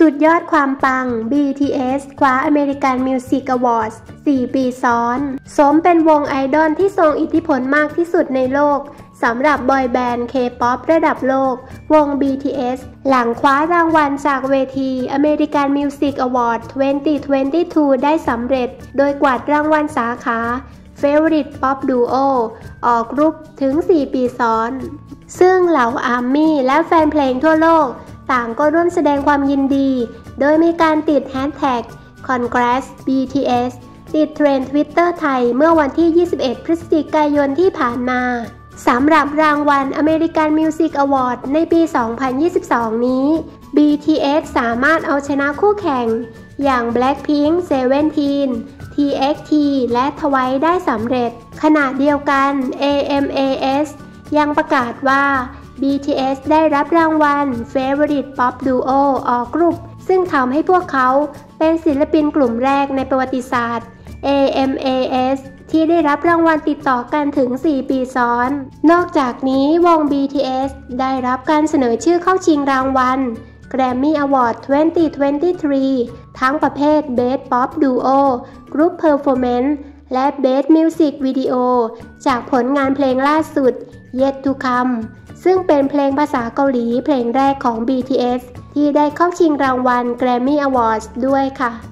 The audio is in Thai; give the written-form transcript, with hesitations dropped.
สุดยอดความปัง BTS คว้า American Music Awards 4 ปีซ้อนสมเป็นวงไอดอลที่ทรงอิทธิพลมากที่สุดในโลกสำหรับบอยแบนด์ K-POP ระดับโลกวง BTS หลังคว้ารางวัลจากเวที American Music Awards 2022 ได้สำเร็จโดยกวาดรางวัลสาขา Favorite Pop Duo ออกกรุ๊ปถึง 4 ปีซ้อนซึ่งเหล่าอาร์มี่และแฟนเพลงทั่วโลกต่างก็ร่วมแสดงความยินดีโดยมีการติดแฮชแท็ก Congrats BTS ติดเทรนด์ Twitter ไทยเมื่อวันที่ 21 พฤศจิกายนที่ผ่านมาสำหรับรางวัล American Music Award ในปี 2022 นี้ BTS สามารถเอาชนะคู่แข่งอย่าง Blackpink, Seventeen, TXT และ TWICE ได้สำเร็จขณะเดียวกัน AMAS ยังประกาศว่า BTS ได้รับรางวัล Favorite Pop Duo ออกกรุ๊ปซึ่งทำให้พวกเขาเป็นศิลปินกลุ่มแรกในประวัติศาสตร์ AMAS ที่ได้รับรางวัลติดต่อกันถึง 4 ปีซ้อนนอกจากนี้วง BTS ได้รับการเสนอชื่อเข้าชิงรางวัล Grammy Award 2023 ทั้งประเภท Best Pop Duo Group Performance และ Best Music Video จากผลงานเพลงล่าสุด Yet to Come ซึ่งเป็นเพลงภาษาเกาหลีเพลงแรกของ BTS ที่ได้เข้าชิงรางวัล Grammy Awards ด้วยค่ะ